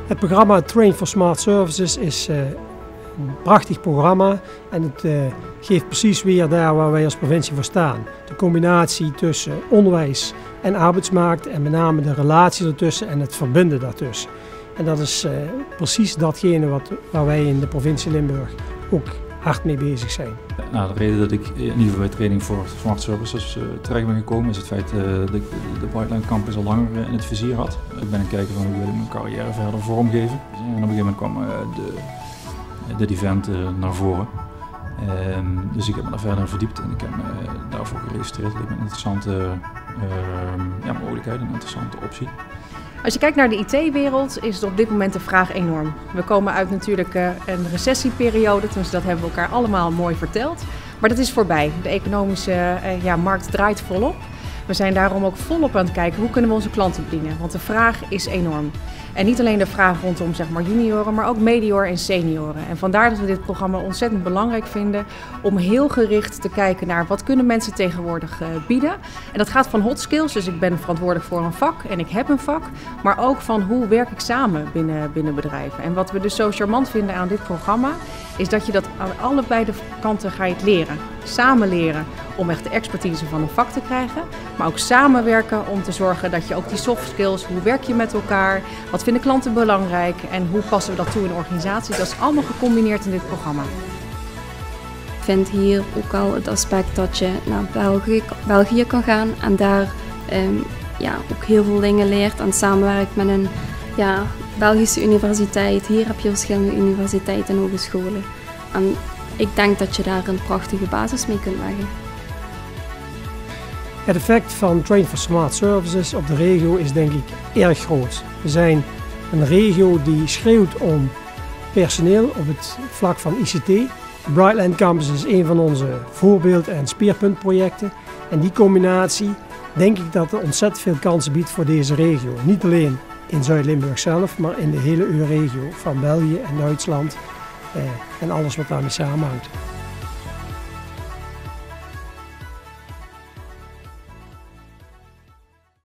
Het programma Train for Smart Services is een prachtig programma en het geeft precies weer daar waar wij als provincie voor staan. De combinatie tussen onderwijs en arbeidsmarkt en met name de relatie ertussen en het verbinden daartussen. En dat is precies datgene waar wij in de provincie Limburg ook hard mee bezig zijn. Nou, de reden dat ik in ieder geval bij Training for Smart Services terecht ben gekomen is het feit dat ik de Brightline Campus al langer in het vizier had. Ik ben aan het kijken van hoe wil ik mijn carrière verder vormgeven. En op een gegeven moment kwam dit event naar voren. Dus ik heb me daar verder verdiept en ik heb me daarvoor geregistreerd. Het leek me een interessante mogelijkheid, een interessante optie. Als je kijkt naar de IT-wereld is op dit moment de vraag enorm. We komen uit natuurlijk een recessieperiode, dus dat hebben we elkaar allemaal mooi verteld. Maar dat is voorbij. De economische markt draait volop. We zijn daarom ook volop aan het kijken hoe kunnen we onze klanten bedienen. Want de vraag is enorm. En niet alleen de vraag rondom junioren, maar ook medior en senioren. En vandaar dat we dit programma ontzettend belangrijk vinden om heel gericht te kijken naar wat kunnen mensen tegenwoordig bieden. En dat gaat van hot skills, dus ik ben verantwoordelijk voor een vak en ik heb een vak. Maar ook van hoe werk ik samen binnen bedrijven. En wat we dus zo charmant vinden aan dit programma is dat je dat aan allebei de kanten gaat leren. Samen leren om echt de expertise van een vak te krijgen. Maar ook samenwerken om te zorgen dat je ook die soft skills, hoe werk je met elkaar, wat vinden klanten belangrijk en hoe passen we dat toe in organisaties, dat is allemaal gecombineerd in dit programma. Ik vind hier ook al het aspect dat je naar België kan gaan en daar ook heel veel dingen leert en samenwerkt met een Belgische universiteit. Hier heb je verschillende universiteiten en hogescholen. En ik denk dat je daar een prachtige basis mee kunt leggen. Het effect van Train for Smart Services op de regio is denk ik erg groot. We zijn een regio die schreeuwt om personeel op het vlak van ICT. De Brightline Campus is een van onze voorbeeld- en speerpuntprojecten. En die combinatie denk ik dat er ontzettend veel kansen biedt voor deze regio. Niet alleen in Zuid-Limburg zelf, maar in de hele EU-regio van België en Duitsland en alles wat daarmee samenhangt.